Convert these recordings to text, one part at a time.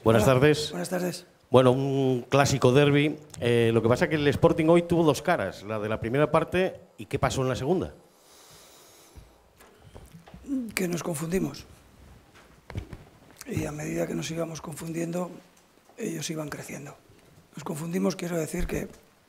Buenas tardes. Buenas tardes. Bueno, un clásico derbi. Lo que pasa es que el Sporting hoy tuvo dos caras, la de la primera parte y qué pasó en la segunda. Que nos confundimos. Y a medida que nos íbamos confundiendo, ellos iban creciendo. Nos confundimos, quiero decir que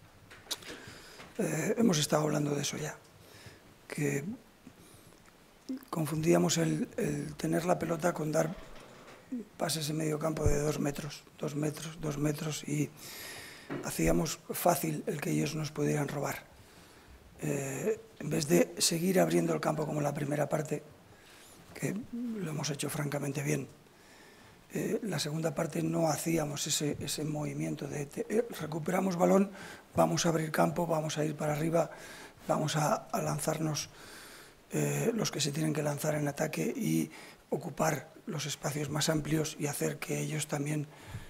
hemos estado hablando de eso ya. Que confundíamos el tener la pelota con dar pases en medio campo de 2 metros, 2 metros, 2 metros, y hacíamos fácil el que ellos nos pudieran robar. En vez de seguir abriendo el campo como en la primera parte, que lo hemos hecho francamente bien, la segunda parte no hacíamos ese movimiento de recuperamos balón, vamos a abrir campo, vamos a ir para arriba, vamos a lanzarnos los que se tienen que lanzar en ataque y ocupar los espacios más amplios y hacer que ellos también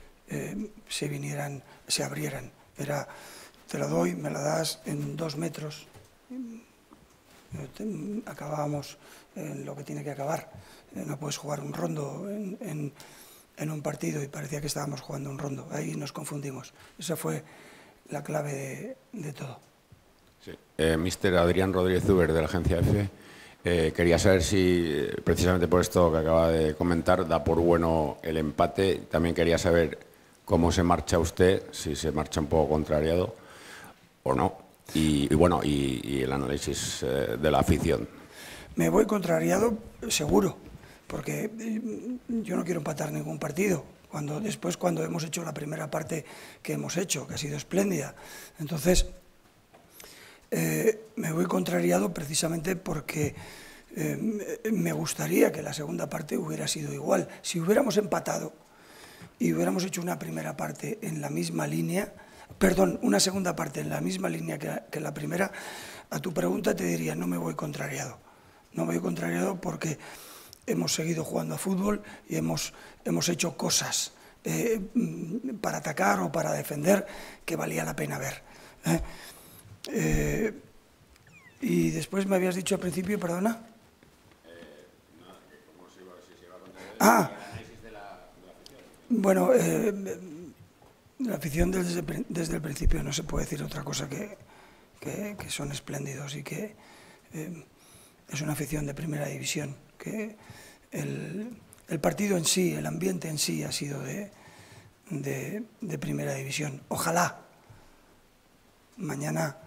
se abrieran. Era, te lo doy, me la das en 2 metros, acabábamos en lo que tiene que acabar. No puedes jugar un rondo en un partido y parecía que estábamos jugando un rondo. Ahí nos confundimos. Esa fue la clave de todo. Sí. Mister Adrián Rodríguez Uber, de la agencia EFE. Quería saber si, precisamente por esto que acaba de comentar, da por bueno el empate. También quería saber cómo se marcha usted, si se marcha un poco contrariado o no. Y bueno, y el análisis de la afición. Me voy contrariado, seguro, porque yo no quiero empatar ningún partido. Después, cuando hemos hecho la primera parte que hemos hecho, que ha sido espléndida. Entonces, me voy contrariado precisamente porque me gustaría que la segunda parte hubiera sido igual. Si hubiéramos empatado y hubiéramos hecho una primera parte en la misma línea, perdón, una segunda parte en la misma línea que la primera, a tu pregunta te diría, no me voy contrariado. No me voy contrariado porque hemos seguido jugando a fútbol y hemos hecho cosas para atacar o para defender que valía la pena ver. Y después me habías dicho al principio, perdona. Bueno, la afición desde el principio no se puede decir otra cosa que son espléndidos y que es una afición de primera división, que el partido en sí, el ambiente en sí ha sido de primera división. Ojalá mañana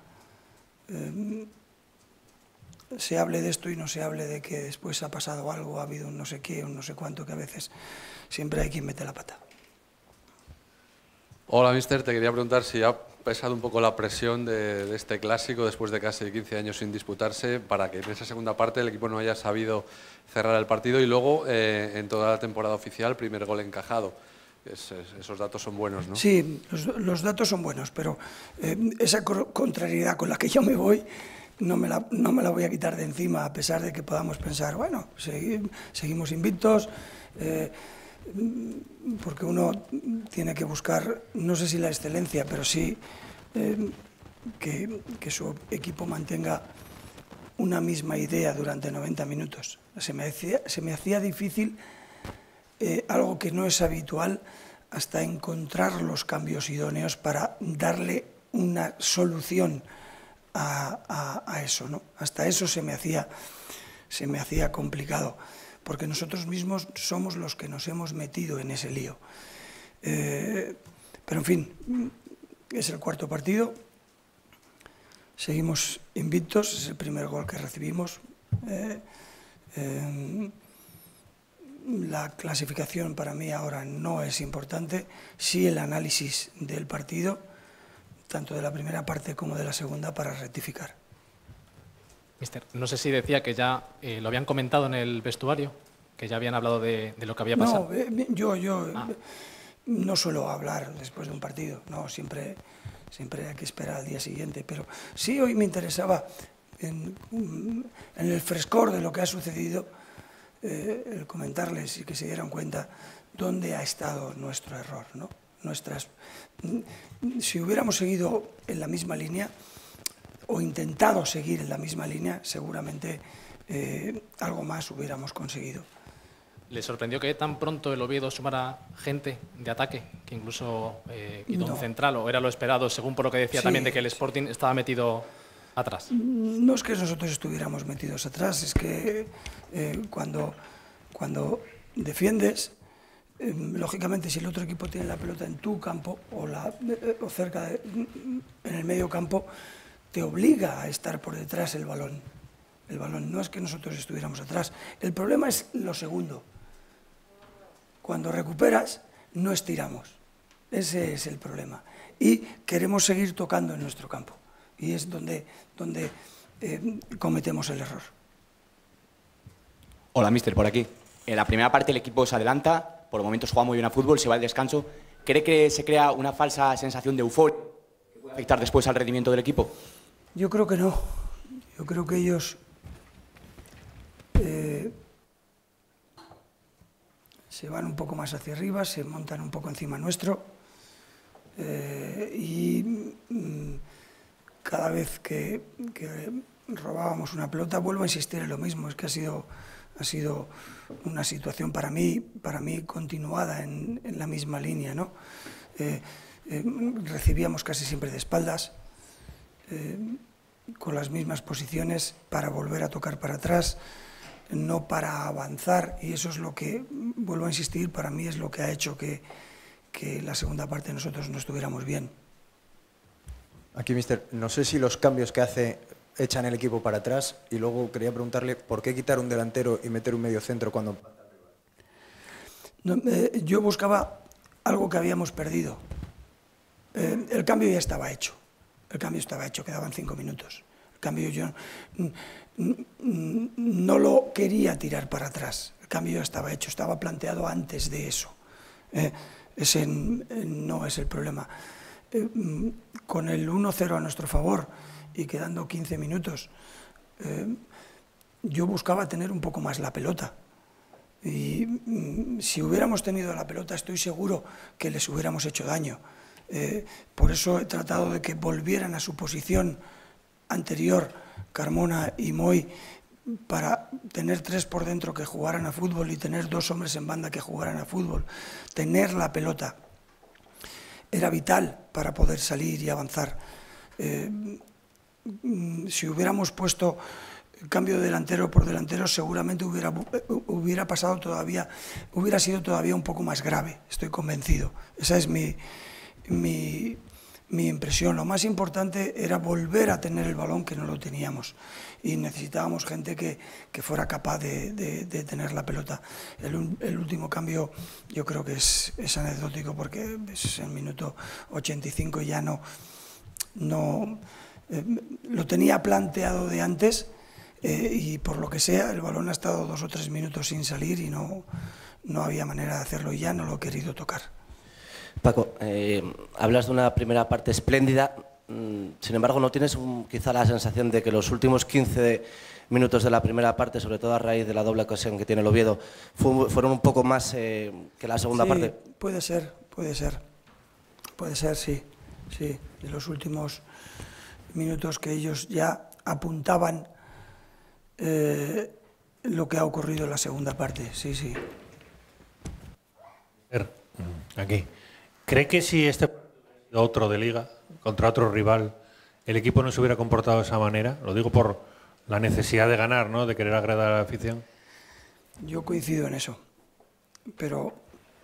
se hable de esto y no se hable de que después ha pasado algo, ha habido un no sé qué, un no sé cuánto, que a veces siempre hay quien mete la pata. Hola, mister. Te quería preguntar si ha pesado un poco la presión de este clásico después de casi 15 años sin disputarse para que en esa segunda parte el equipo no haya sabido cerrar el partido y luego en toda la temporada oficial, primer gol encajado. Esos datos son buenos, ¿no? Sí, los datos son buenos, pero esa contrariedad con la que yo me voy no me la voy a quitar de encima, a pesar de que podamos pensar, bueno, seguimos invictos, porque uno tiene que buscar, no sé si la excelencia, pero sí que su equipo mantenga una misma idea durante 90 minutos. Se me hacía difícil algo que no es habitual hasta encontrar los cambios idóneos para darle una solución a eso, ¿no? Hasta eso se me hacía complicado, porque nosotros mismos somos los que nos hemos metido en ese lío. Pero en fin, es el cuarto partido, seguimos invictos, es el primer gol que recibimos. La clasificación para mí ahora no es importante, sí el análisis del partido, tanto de la primera parte como de la segunda, para rectificar. Mister, no sé si decía que ya lo habían comentado en el vestuario, que ya habían hablado de lo que había pasado. No, yo no suelo hablar después de un partido, no, siempre hay que esperar al día siguiente, pero sí hoy me interesaba en el frescor de lo que ha sucedido, el comentarles y que se dieran cuenta dónde ha estado nuestro error, ¿no? Si hubiéramos seguido en la misma línea o intentado seguir en la misma línea, seguramente algo más hubiéramos conseguido. ¿Le sorprendió que tan pronto el Oviedo sumara gente de ataque, que incluso quitó un central, o era lo esperado, según por lo que decía también, de que el Sporting estaba metido atrás? No es que nosotros estuviéramos metidos atrás, es que cuando defiendes, lógicamente si el otro equipo tiene la pelota en tu campo o cerca en el medio campo, te obliga a estar por detrás el balón. El balón no es que nosotros estuviéramos atrás. El problema es lo segundo. Cuando recuperas, no estiramos. Ese es el problema. Y queremos seguir tocando en nuestro campo. Y es donde cometemos el error. Hola, míster, por aquí. En la primera parte el equipo se adelanta, por momentos juega muy bien a fútbol, se va al descanso. ¿Cree que se crea una falsa sensación de euforia que puede afectar después al rendimiento del equipo? Yo creo que no. Yo creo que ellos se van un poco más hacia arriba, se montan un poco encima nuestro y cada vez que robábamos una pelota, vuelvo a insistir en lo mismo, es que ha sido una situación para mí continuada en la misma línea, ¿no? Recibíamos casi siempre de espaldas, con las mismas posiciones para volver a tocar para atrás, no para avanzar, y eso es lo que, vuelvo a insistir, para mí es lo que ha hecho que la segunda parte nosotros no estuviéramos bien. Aquí, míster, no sé si los cambios que hace echan el equipo para atrás, y luego quería preguntarle por qué quitar un delantero y meter un mediocentro cuando... No, yo buscaba algo que habíamos perdido. El cambio ya estaba hecho. El cambio estaba hecho, quedaban 5 minutos. El cambio yo no lo quería tirar para atrás. El cambio ya estaba hecho, estaba planteado antes de eso. Ese no es el problema. Con el 1-0 a nuestro favor y quedando 15 minutos, yo buscaba tener un poco más la pelota. Y si hubiéramos tenido la pelota, estoy seguro que les hubiéramos hecho daño. Por eso he tratado de que volvieran a su posición anterior Carmona y Moy, para tener 3 por dentro que jugaran a fútbol y tener 2 hombres en banda que jugaran a fútbol. Tener la pelota era vital para poder salir y avanzar. Si hubiéramos puesto cambio de delantero por delantero, seguramente hubiera pasado todavía, hubiera sido todavía un poco más grave, estoy convencido. Esa es mi impresión. Lo más importante era volver a tener el balón, que no lo teníamos, y necesitábamos gente que fuera capaz de tener la pelota. El último cambio yo creo que es anecdótico, porque es el minuto 85 y ya no lo tenía planteado de antes, y por lo que sea el balón ha estado 2 o 3 minutos sin salir y no había manera de hacerlo, y ya no lo he querido tocar. Paco, hablas de una primera parte espléndida, sin embargo, ¿no tienes quizá la sensación de que los últimos 15 minutos de la primera parte, sobre todo a raíz de la doble ocasión que tiene el Oviedo, fueron un poco más que la segunda parte? Puede ser, sí. De los últimos minutos que ellos ya apuntaban lo que ha ocurrido en la segunda parte, sí. Aquí. ¿Cree que si este otro de Liga, contra otro rival, el equipo no se hubiera comportado de esa manera? Lo digo por la necesidad de ganar, ¿no?, de querer agradar a la afición. Yo coincido en eso, pero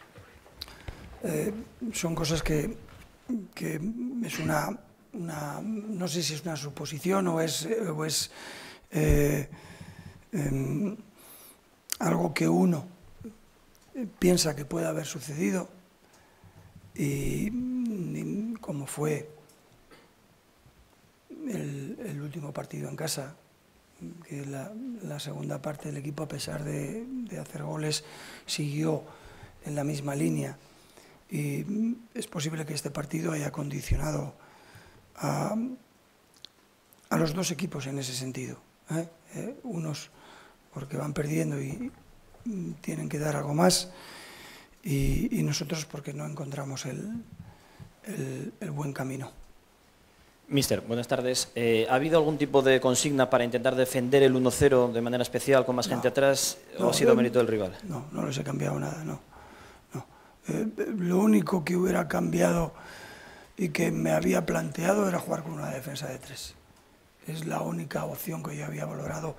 son cosas que es una no sé si es una suposición o es algo que uno piensa que puede haber sucedido, y como fue el último partido en casa, que la segunda parte del equipo, a pesar de hacer goles, siguió en la misma línea, y es posible que este partido haya condicionado a los 2 equipos en ese sentido, unos porque van perdiendo y tienen que dar algo más, y nosotros porque no encontramos el buen camino. Mister, buenas tardes. ¿Ha habido algún tipo de consigna para intentar defender el 1-0 de manera especial con más gente atrás o ha sido mérito del rival? No, no les he cambiado nada, no. Lo único que hubiera cambiado y que me había planteado era jugar con una defensa de 3. Es la única opción que yo había valorado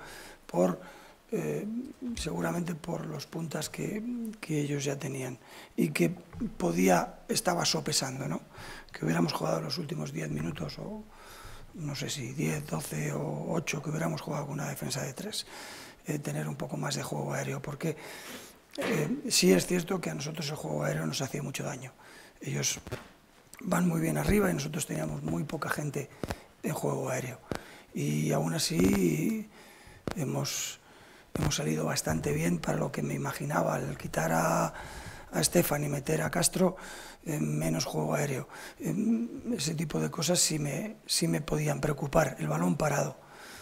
seguramente por los puntas que ellos ya tenían y que estaba sopesando, ¿no? Que hubiéramos jugado los últimos 10 minutos o no sé si 10, 12 o 8, que hubiéramos jugado con una defensa de 3, tener un poco más de juego aéreo, porque sí es cierto que a nosotros el juego aéreo nos hacía mucho daño. Ellos van muy bien arriba y nosotros teníamos muy poca gente en juego aéreo. Y aún así hemos salido bastante bien para lo que me imaginaba, al quitar a Estefan y meter a Castro, menos juego aéreo. Ese tipo de cosas sí me podían preocupar, el balón parado.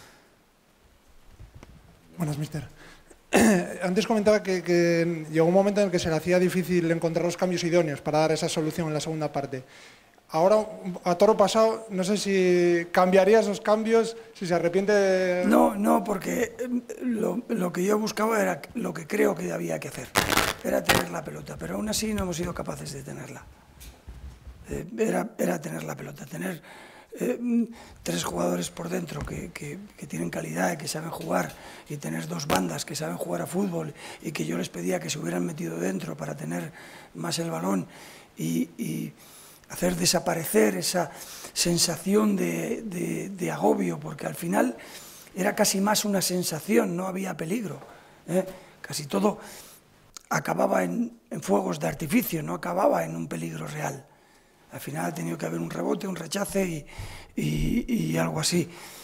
Buenas, mister. Antes comentaba que llegó un momento en el que se le hacía difícil encontrar los cambios idóneos para dar esa solución en la segunda parte. Ahora, a toro pasado, no sé si cambiaría esos cambios, si se arrepiente de... No, porque lo que yo buscaba era lo que creo que había que hacer, era tener la pelota, pero aún así no hemos sido capaces de tenerla. Era tener la pelota, tener 3 jugadores por dentro que tienen calidad y que saben jugar, y tener 2 bandas que saben jugar a fútbol y que yo les pedía que se hubieran metido dentro para tener más el balón y hacer desaparecer esa sensación de agobio, porque al final era casi más una sensación, no había peligro. Casi todo acababa en fuegos de artificio, no acababa en un peligro real. Al final ha tenido que haber un rebote, un rechace y algo así.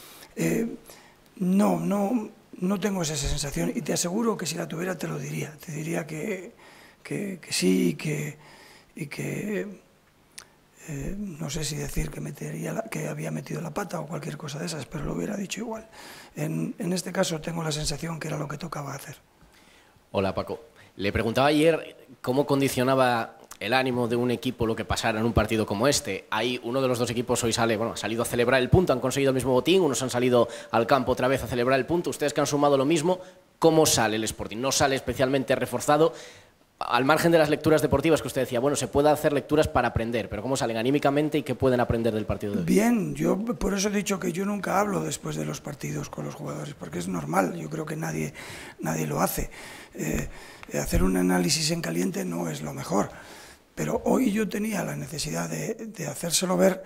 No tengo esa sensación y te aseguro que si la tuviera te lo diría. Te diría que sí y que no sé si decir que había metido la pata o cualquier cosa de esas, pero lo hubiera dicho igual. En este caso tengo la sensación que era lo que tocaba hacer. Hola, Paco. Le preguntaba ayer cómo condicionaba el ánimo de un equipo lo que pasara en un partido como este. Hay uno de los 2 equipos hoy ha salido a celebrar el punto, han conseguido el mismo botín, unos han salido al campo otra vez a celebrar el punto. Ustedes que han sumado lo mismo, ¿cómo sale el Sporting? ¿No sale especialmente reforzado? Al margen de las lecturas deportivas que usted decía, bueno, se puede hacer lecturas para aprender, pero ¿cómo salen anímicamente y qué pueden aprender del partido de hoy? Bien, yo por eso he dicho que yo nunca hablo después de los partidos con los jugadores, porque es normal, yo creo que nadie lo hace. Hacer un análisis en caliente no es lo mejor, pero hoy yo tenía la necesidad de hacérselo ver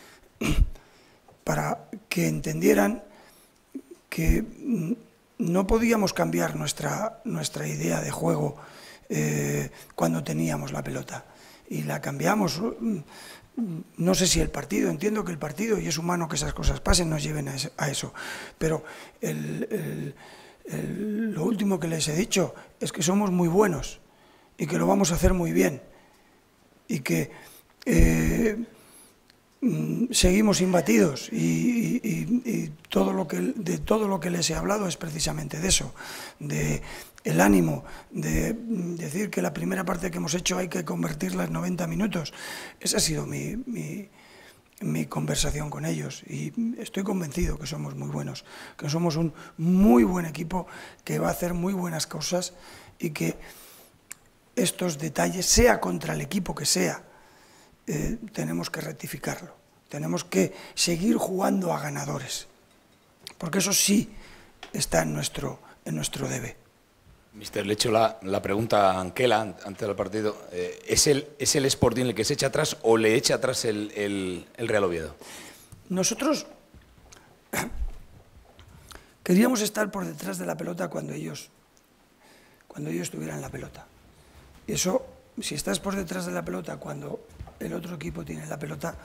para que entendieran que no podíamos cambiar nuestra idea de juego cuando teníamos la pelota, y la cambiamos. No sé si el partido, entiendo que el partido, y es humano que esas cosas pasen, nos lleven a eso, pero lo último que les he dicho es que somos muy buenos y que lo vamos a hacer muy bien y que seguimos imbatidos y todo lo que les he hablado es precisamente de eso, de el ánimo, de decir que la primera parte que hemos hecho hay que convertirla en 90 minutos. Esa ha sido mi conversación con ellos y estoy convencido que somos muy buenos, que somos un muy buen equipo que va a hacer muy buenas cosas y que estos detalles, sea contra el equipo que sea, tenemos que rectificarlo, tenemos que seguir jugando a ganadores, porque eso sí está en nuestro debe. Mister, le he hecho la pregunta a Anquela antes del partido. ¿Es el Sporting el que se echa atrás o le echa atrás el Real Oviedo? Nosotros queríamos estar por detrás de la pelota cuando ellos tuvieran la pelota. Y eso, si estás por detrás de la pelota cuando el otro equipo tiene la pelota,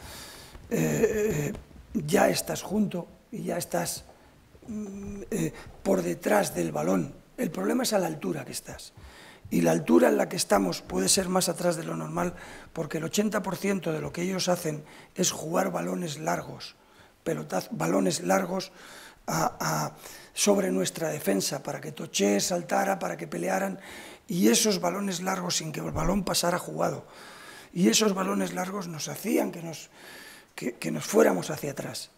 ya estás junto y ya estás por detrás del balón. El problema es a la altura que estás. Y la altura en la que estamos puede ser más atrás de lo normal, porque el 80% de lo que ellos hacen es jugar balones largos, balones largos sobre nuestra defensa, para que Toché saltara, para que pelearan, y esos balones largos sin que el balón pasara jugado. Y esos balones largos nos hacían que que nos fuéramos hacia atrás.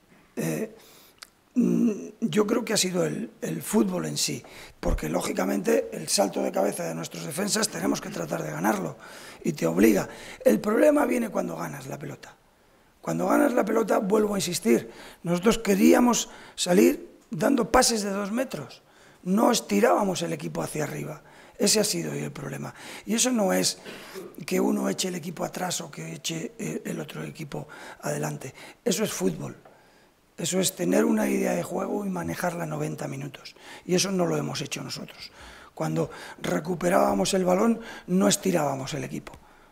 Yo creo que ha sido el fútbol en sí, porque lógicamente el salto de cabeza de nuestros defensas tenemos que tratar de ganarlo y te obliga. El problema viene cuando ganas la pelota. Cuando ganas la pelota, vuelvo a insistir, nosotros queríamos salir dando pases de 2 metros, no estirábamos el equipo hacia arriba. Ese ha sido hoy el problema. Y eso no es que uno eche el equipo atrás o que eche el otro equipo adelante. Eso es fútbol. Eso es tener una idea de juego y manejarla 90 minutos. Y eso no lo hemos hecho nosotros. Cuando recuperábamos el balón, no estirábamos el equipo.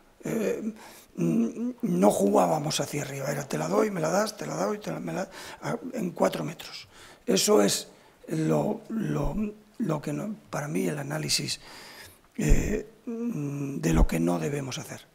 No jugábamos hacia arriba. Era te la doy, me la das, te la doy, en 4 metros. Eso es lo que para mí el análisis de lo que no debemos hacer.